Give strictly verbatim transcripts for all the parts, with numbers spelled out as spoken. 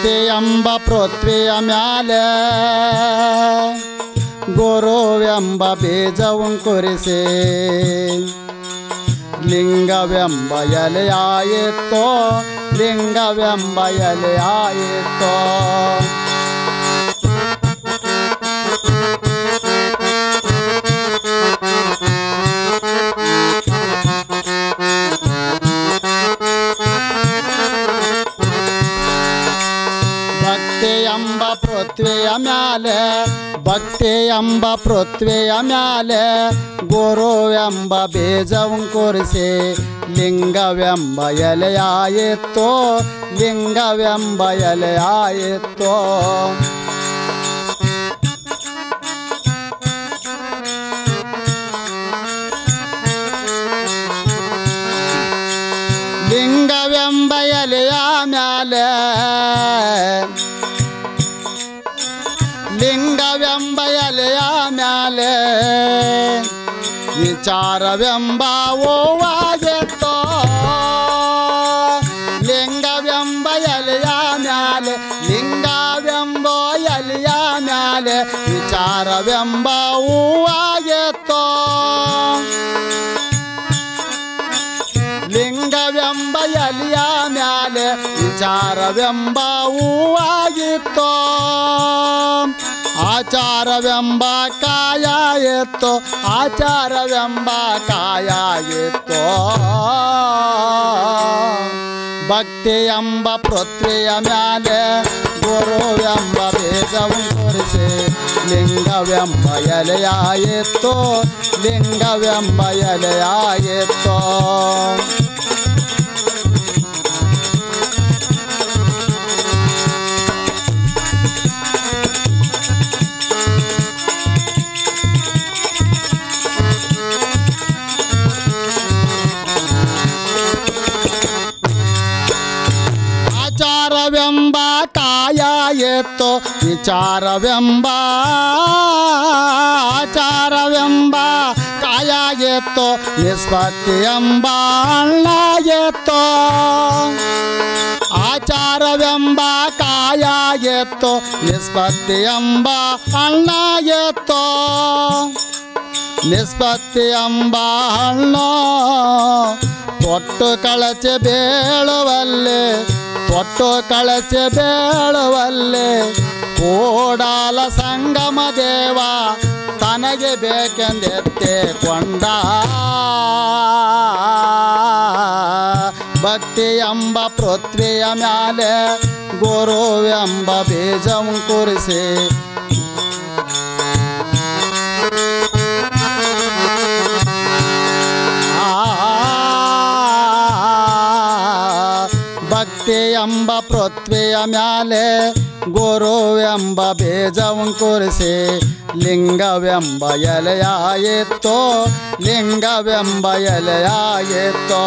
ಭಕ್ತಿ ಎಂಬ ಪೃಥ್ವಿಯ ಮ್ಯಾಲೆ ಗುರುವೆಂಬ ಬೀಜವು ಕುರಿಸಿ ಲಿಂಗವೆಂಬ ಎಲೆಯಾಯಿತೋ ಲಿಂಗವೆಂಬ ಎಲೆಯಾಯಿತೋ ಭಕ್ತಿ ಎಂಬ ಪೃಥ್ವಿಯ ಮ್ಯಾಲೆ ಭಕ್ತಿ ಎಂಬ ಪೃಥ್ವಿಯ ಮ್ಯಾಲೆ ಗುರುವೆಂಬ ಬೀಜವು ಕುರಿಸಿ ಲಿಂಗವೆಂಬ ಎಲೆಯಾಯಿತೋ ಲಿಂಗವೆಂಬ ಎಲೆಯಾಯಿತೋ ಲಿಂಗವೆಂಬ ಎಲೆಯ ಮ್ಯಾಲೆ ಲಿಂಗವೆಂಬ ಎಲೆಯ ಮ್ಯಾಲೆ ವಿಚಾರವೆಂಬ ಹೂವಾಗಿತ್ತೋ ಲಿಂಗವೆಂಬ ಎಲೆಯ ಮ್ಯಾಲೆ ಲಿಂಗವೆಂಬ ಎಲೆಯ ಮ್ಯಾಲೆ ವಿಚಾರವೆಂಬ ಹೂವಾಗಿತ್ತೋ ಲಿಂಗವೆಂಬ ಎಲೆಯ ಮ್ಯಾಲೆ ವಿಚಾರವೆಂಬ ಹೂವಾಗಿತ್ತೋ ಆಚಾರವೆಂಬ ಕಾಯ ಎತ್ತೋ ಆಚಾರವೆಂಬ ಕಾಯ ಎತ್ತೋ ಭಕ್ತಿ ಎಂಬ ಪೃಥ್ವಿಯ ಮ್ಯಾಲೆ ಗುರುವೆಂಬ ಬೀಜವು ಕುರಿಸಿ ಲಿಂಗವೆಂಬ ಎಲೆಯಾಯಿತೋ ಲಿಂಗವೆಂಬ ಎಲೆಯಾಯಿತೋ ಆಚಾರವೆಂಬ ಕಾಯ ಎತ್ತೋ ವಿಚಾರವೆಂಬ ಆಚಾರವೆಂಬ ಕಾಯ ಎತ್ತೋ ನಿಷ್ಪತ್ತಿ ಎಂಬ ಹಣ್ಣ ಎತ್ತೋ ಆಚಾರವೆಂಬ ಕಾಯ ಎತ್ತೋ ನಿಷ್ಪತ್ತಿ ಎಂಬ ಹಣ್ಣ ಎತ್ತೋ ನಿಷ್ಪತ್ತಿ ಎಂಬ ಹಣ್ಣು ತೊಟ್ಟು ಕಳಚೆ ಬೇಳುವಲ್ಲಿ ತೊಟ್ಟು ಕಳಚೆ ಬೇಳುವಲ್ಲಿ ಕೂಡಲ ಸಂಗಮ ದೇವ ತನಗೆ ಬೇಕೆಂದೆತ್ತೆ ಕೊಂಡ ಭಕ್ತಿ ಎಂಬ ಪೃಥ್ವಿಯ ಮ್ಯಾಲೆ ಗುರುವೆಂಬ ಬೀಜವು ಕುರಿಸಿ ಭಕ್ತಿ ಎಂಬ ಪೃಥ್ವಿಯ ಮ್ಯಾಲೆ ಗುರುವೆಂಬ ಬೀಜವು ಕುರಿಸಿ ಲಿಂಗವೆಂಬ ಎಲೆಯಾಯಿತೋ ಲಿಂಗವೆಂಬ ಎಲೆಯಾಯಿತೋ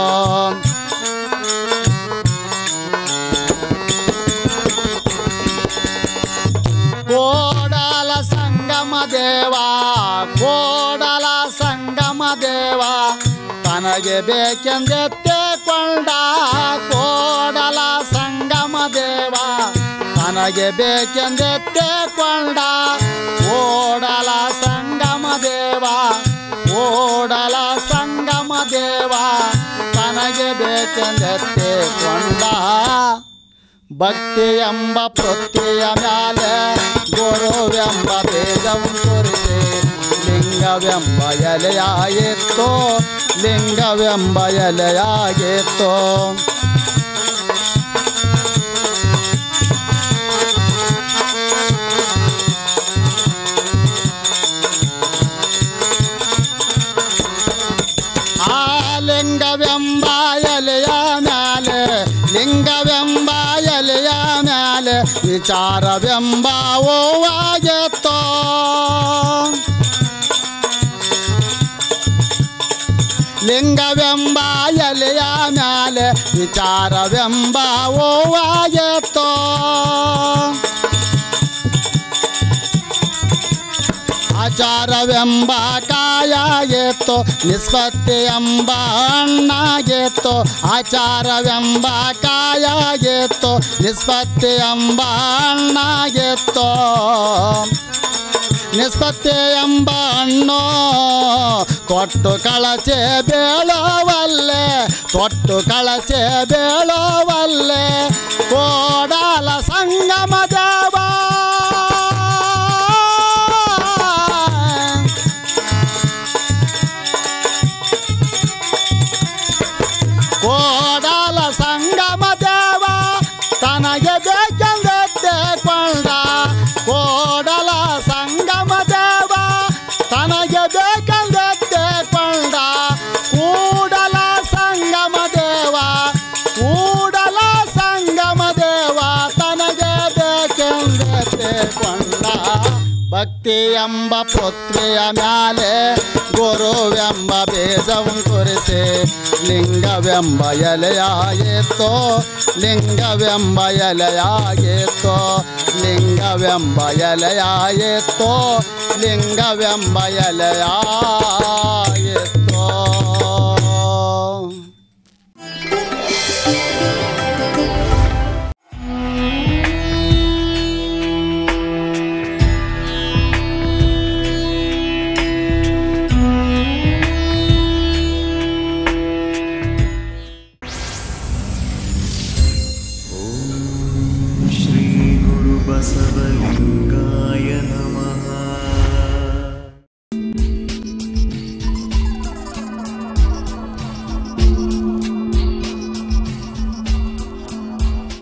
ಕೋಡಲ ಸಂಗಮ ದೇವ ಕೋಡಲ ಸಂಗಮ ದೇವ ತನಗೆ ಬೇಕೆಂದೆತ್ತೆ ಕೊಂಡ ಕೋಡಲ ಸಂಗಮ ದೇವ ತನಗೆ ಬೇಕೆಂದೆತ್ತೆ ಕೊಂಡ ಕೋಡಲ ಸಂಗಮ ದೇವ ಕೋಡಲ ಸಂಗಮ ದೇವ ತನಗೆ ಬೇಕೆಂದೆತ್ತೆ ಕೊಂಡ ಭಕ್ತಿ ಎಂಬ ಪೃಥ್ವಿಯ ಮ್ಯಾಲೆ ಗುರುವೆಂಬ ಬೀಜವು ಕುರಿಸಿ ಲಿಂಗವೆಂಬ ಎಲೆಯಾಯಿತೋ ಲಿಂಗವೆಂಬ ಎಲೆಯಾಗಿತ್ತೋ ಆ ಲಿಂಗವೆಂಬ ಎಲೆಯ ಮ್ಯಾಲೆ ಲಿಂಗವೆಂಬ ಎಲೆಯ ಮ್ಯಾಲೆ ವಿಚಾರವೆಂಬ ಹೂವಾಗಿತ್ತೋ ಲಿಂಗವೆಂಬ ಎಲೆಯ ಮ್ಯಾಲೆ ವಿಚಾರವೆಂಬ ಹೂವಾಗಿತ್ತೋ ಆಚಾರವೆಂಬ ಕಾಯಾಗಿತ್ತು ನಿಷ್ಪತ್ತಿ ಎಂಬ ಹಣ್ಣಾಗಿತ್ತು ಆಚಾರವೆಂಬ ಕಾಯಾಗಿತ್ತು ನಿಷ್ಪತ್ತಿ ಎಂಬ ಹಣ್ಣಾಗಿತ್ತು ನಿಷ್ಪತ್ತಿ ಎಂಬ ಹಣ್ಣು ತೊಟ್ಟು ಕಳಚೆ ಬೇಳವಲ್ಲೆ ತೊಟ್ಟು ಕಳಚೆ ಬೇಳವಲ್ಲೆ ಕೋಡಲ ಸಂಗಮ ದೇವ ಕೋಡಲ ಸಂಗಮ ದೇವ ತನಗೆ ಬೇಕೆಂದದ್ದೇ ಕೊಂಡ ಕೋಡಲ ಸಂಗಮ ದೇವ ತನಗೆ ಬೇಕೆಂದದ್ದೇ ಕೊಂಡ ಕೂಡಲ ಸಂಗಮ ದೇವ ಕೂಡಲ ಸಂಗಮ ದೇವ ತನಗೆ ಬೇಕೆಂದದ್ದೇ ಕೊಂಡ ಭಕ್ತಿ ಎಂಬ ಪೃಥ್ವಿಯ ಮ್ಯಾಲೆ ಗುರುವೆಂಬ ಬೀಜವು ಕುರಿಸಿ ಲಿಂಗವೆಂಬ ಎಲೆಯಾಗಿತ್ತು ಲಿಂಗವೆಂಬ ಎಲೆಯಾಗಿತ್ತು ಲಿಂಗವೆಂಬ ಎಲೆಯಾಗಿತ್ತು ಲಿಂಗವೆಂಬ ಎಲೆಯಾಗಿತ್ತು